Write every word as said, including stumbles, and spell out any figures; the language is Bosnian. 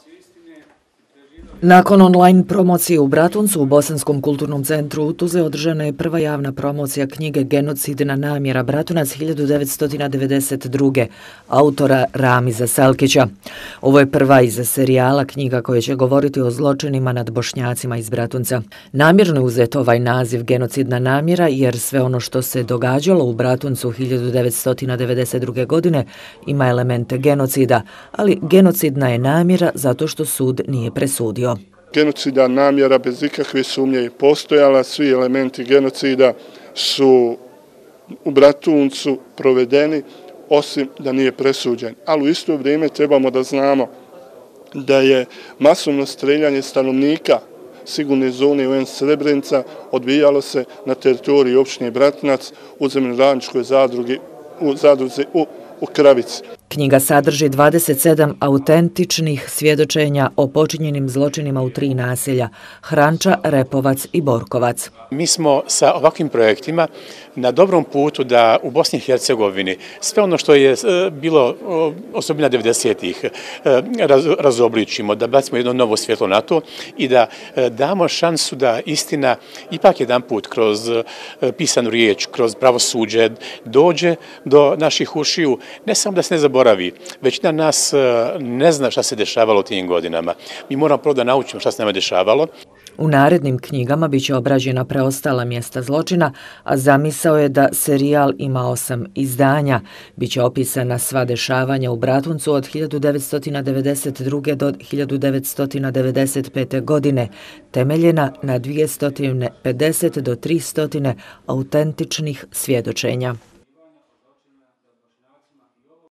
Nakon online promocije u Bratuncu u Bosanskom kulturnom centru u Tuzli održana je prva javna promocija knjige Genocidna namjera Bratunac hiljadu devetsto devedeset druge. autora Ramiza Selkića. Ovo je prva iz serijala knjiga koja će govoriti o zločinima nad Bošnjacima iz Bratunca. Namjerno je uzet ovaj naziv Genocidna namjera jer sve ono što se događalo u Bratuncu hiljadu devetsto devedeset druge. godine ima elemente genocida, ali genocidna je namjera zato što sud nije presudio. Genocidna namjera bez ikakve sumnje je postojala, svi elementi genocida su u Bratuncu provedeni, osim da nije presuđen. Ali u isto vrijeme trebamo da znamo da je masovno streljanje stanovnika sigurne zone U N Srebrenica odvijalo se na teritoriji opštine Bratunac u zemljoradničkoj zadruzi u, zadruzi u, u Kravici. Knjiga sadrži dvadeset sedam autentičnih svjedočenja o počinjenim zločinima u tri naselja – Hranča, Repovac i Borkovac. Mi smo sa ovakvim projektima na dobrom putu da u Bosni i Hercegovini sve ono što je bilo osobina devedesetih razobličimo, da bacimo jedno novo svjetlo na to i da damo šansu da istina ipak jedan put kroz pisanu riječ, kroz pravosuđe dođe do naših ušiju, ne samo da se ne zaboravi, većina nas ne zna šta se dešavalo u tim godinama. Mi moramo prvo da naučimo šta se nama dešavalo. U narednim knjigama biće obrađena preostala mjesta zločina, a zamisao je da serijal ima osam izdanja. Biće opisana sva dešavanja u Bratuncu od hiljadu devetsto devedeset druge. do hiljadu devetsto devedeset pete. godine, temeljena na dvjesto pedeset do tristo autentičnih svjedočenja.